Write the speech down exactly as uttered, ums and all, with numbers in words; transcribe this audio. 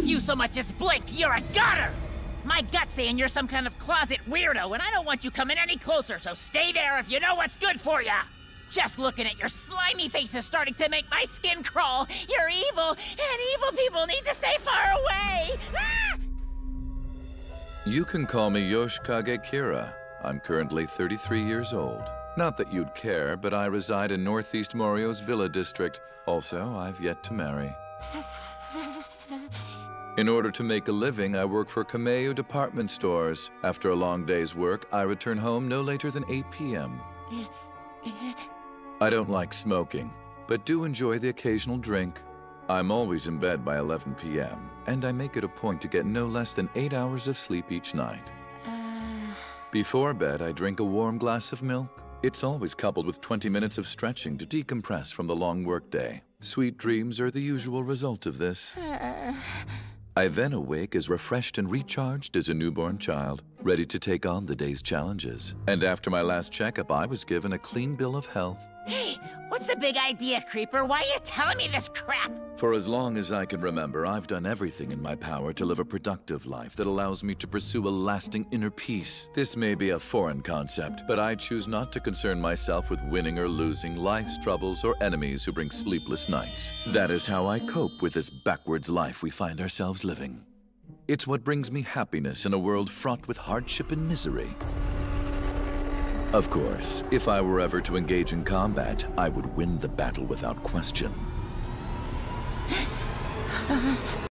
If you so much as blink, you're a goner! My gut's saying you're some kind of closet weirdo, and I don't want you coming any closer, so stay there if you know what's good for ya! Just looking at your slimy face is starting to make my skin crawl. You're evil, and evil people need to stay far away! Ah! You can call me Yoshikage Kira. I'm currently thirty-three years old. Not that you'd care, but I reside in Northeast Morio's Villa District. Also, I've yet to marry. In order to make a living, I work for Kameo department stores. After a long day's work, I return home no later than eight p m I don't like smoking, but do enjoy the occasional drink. I'm always in bed by eleven p m, and I make it a point to get no less than eight hours of sleep each night. Before bed, I drink a warm glass of milk. It's always coupled with twenty minutes of stretching to decompress from the long workday. Sweet dreams are the usual result of this. I then awake as refreshed and recharged as a newborn child, ready to take on the day's challenges. And after my last checkup, I was given a clean bill of health. Hey, what's the big idea, Creeper? Why are you telling me this crap? For as long as I can remember, I've done everything in my power to live a productive life that allows me to pursue a lasting inner peace. This may be a foreign concept, but I choose not to concern myself with winning or losing, life's troubles, or enemies who bring sleepless nights. That is how I cope with this backwards life we find ourselves living. It's what brings me happiness in a world fraught with hardship and misery. Of course, if I were ever to engage in combat, I would win the battle without question.